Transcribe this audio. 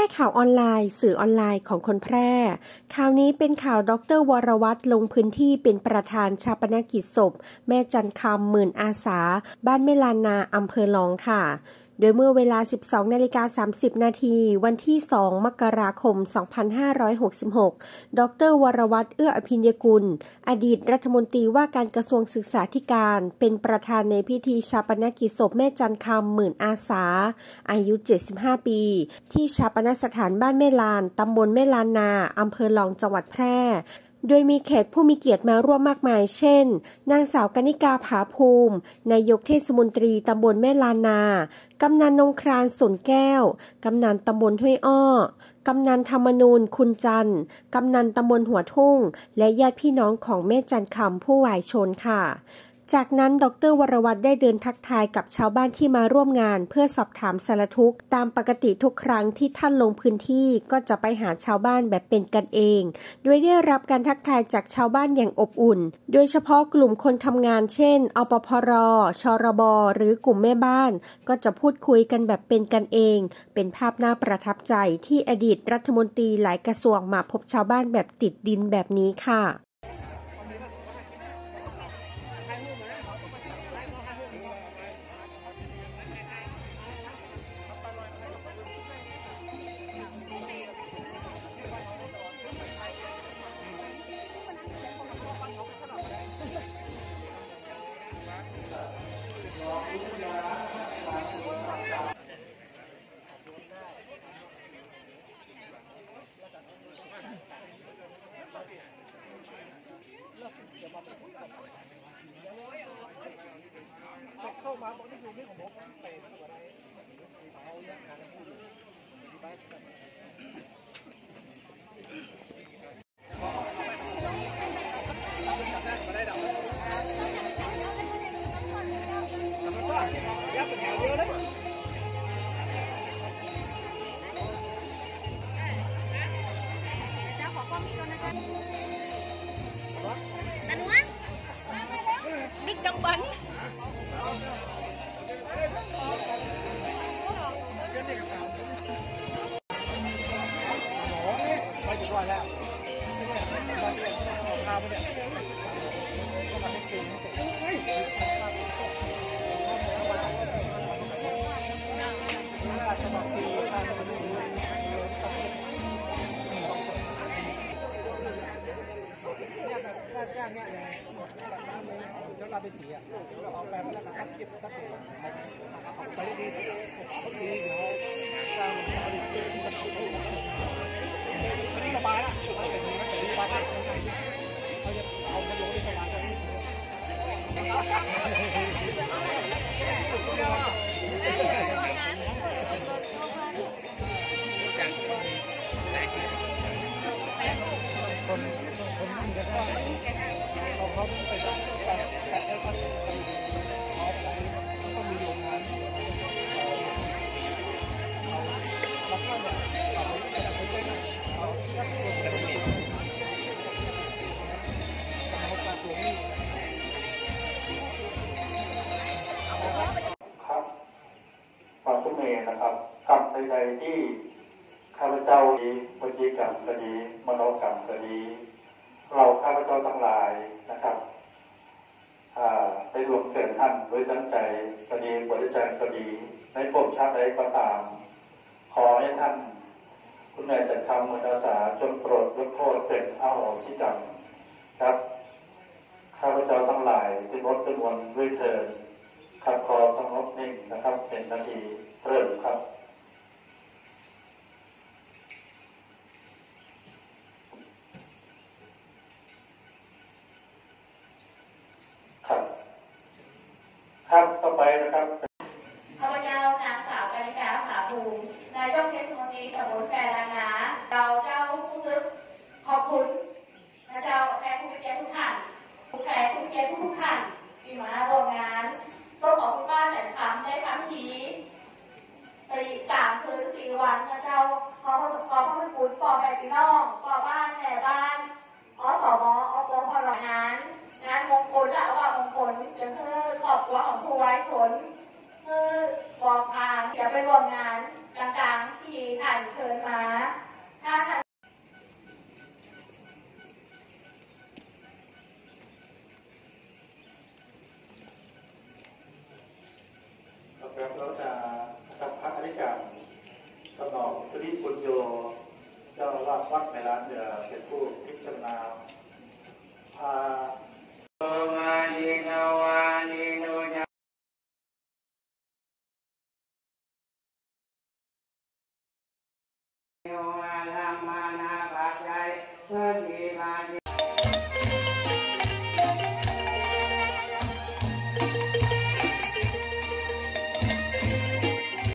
ร่ข่าวออนไลน์สื่อออนไลน์ของคนแพร่ข่าวนี้เป็นข่าวดร.วรวัฒน์ลงพื้นที่เป็นประธานฌาปนกิจศพแม่จันคำหมื่นอาสาบ้านแม่ลานนาอำเภอหลองค่ะโดยเมื่อเวลา 12:30 นาทีวันที่ 2 มกราคม 2566 ดร.วรวัฒน์ เอื้ออภิญญกุลอดีตรัฐมนตรีว่าการกระทรวงศึกษาธิการเป็นประธานในพิธีฌาปนกิจศพแม่จันคำหมื่นอาสาอายุ 75 ปีที่ฌาปนสถานบ้านแม่ลานตำบลแม่ลานนาอำเภอหลองจังหวัดแพร่โดยมีแขกผู้มีเกียรติมาร่วมมากมายเช่นนางสาวกนิกาผาภูมินายกเทศมนตรีตำบลแม่ลานนากำนันนงครานสนแก้วกำนันตำบลห้วยอ้อกำนันธรรมนูญคุณจันทร์กำนันตำบลหัวทุ่งและญาติพี่น้องของแม่จันคำผู้วายชนค่ะจากนั้นดร.วรวัฒน์ได้เดินทักทายกับชาวบ้านที่มาร่วมงานเพื่อสอบถามสารทุกข์ตามปกติทุกครั้งที่ท่านลงพื้นที่ก็จะไปหาชาวบ้านแบบเป็นกันเองโดยได้รับการทักทายจากชาวบ้านอย่างอบอุ่นโดยเฉพาะกลุ่มคนทำงานเช่นอปพร.ชรบ.หรือกลุ่มแม่บ้านก็จะพูดคุยกันแบบเป็นกันเองเป็นภาพน่าประทับใจที่อดีตรัฐมนตรีหลายกระทรวงมาพบชาวบ้านแบบติดดินแบบนี้ค่ะเข้ามาบอกที่อยู่นี่ของผมเตะตัวอะไรเอาเรื่องการพูดที่บ้านยับเป็นแถวเดียวเลยเจ้าขอความมีก่อนนะคะนันวะดึกดังบันไปจุดวันแล้วพาไปเนี่ยก็มาเป็นปีนสมัครปีทางมันดูจ้างเนี่ยแล้วเราไปเสียเอาไปแล้วก็ตัดเก็บตัดตัวไปดีๆเดี๋ยวจ้างมันสบายละสบายละเขาจะเอาไปลงในสนามกันคนนั่งกันได้เขาต้องไปแต่เขาต้องมีโรงงานแล้วก็เนี่ยเขาไปเขาไปเขาจับตัวเป็นเขาจับตัวนี่ครับขอบคุณเมย์นะครับกรรมใดๆที่ข้าพเจ้าดีวิจีกรรมก็ดีมโนกรรมก็ดีเราข้าพเจ้าทั้งหลายนะครับไปรวมเกิดท่านโดยตั้งใจก็ดีบริจาคก็ดีในภพชาติใดก็ตามขอให้ท่านคุณแม่จันทร์มนอาสาจงโปรดยกโทษเป็นอโหสิกรรมครับข้าพเจ้าทั้งหลายที่งดเป็นวันด้วยเถิดครับขอสงบนิ่งนะครับเป็นนาทีเริ่มครับครับต่อไปนะครับข้าพเจ้านางสาวกนิกาผาภูมินายกเทศมนตรีตำบลแพรลานาเราเจ้าผู้ซึกขอบคุณนะเจ้าแขกผู้มีเกียรติทุกท่านแขกผู้มีเกียรติทุกท่านที่มาร่วมงานศพของคุณป้าแต่คำได้ทำที3 คืน 4 วันนะเจ้าขอพระคุณปอแม่พี่น้องปอบ้านแม่บ้านอสมอปพรงานมงคลและอวามงคลจะคือครอบครัวของผู้ไว้ผลวัดเวลาจะเป็นผู้พิจารณาพามายินาวานิโนญาโยอาลัมมานาปัจจัยเพื่อที่